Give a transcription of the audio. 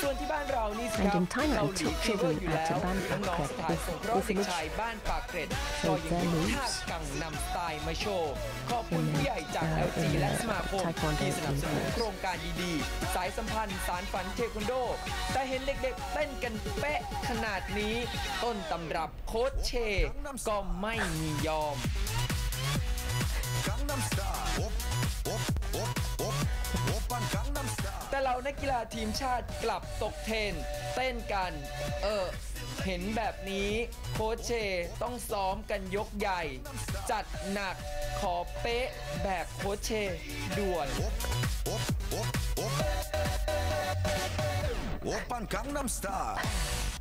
ส่วนที่บ้านเรานี่สิครับเกาหลีฟีเวอร์อยู่แล้วน้องๆสถานสงเคราะห์เด็กชายบ้านปากเกร็ดก็ยังมีท่ากังนำสไตล์มาโชว์ขอบคุณผู้ใหญ่จาก LG และสมาคมที่สนับสนุนโครงการดีๆสายสัมพันธ์สารฝันเทควันโดแต่เห็นเด็กๆเต้นกันเป๊ะขนาดนี้ต้นตำรับโค้ชเชก็ไม่มียอมแต่เรานักกีฬาทีมชาติกลับตกเทรนเต้นกันเห็นแบบนี้โค้ชเชต้องซ้อมกันยกใหญ่ จัดหนักขอเป๊ะแบบโค้ชเชด่วน 오빤 강남스타일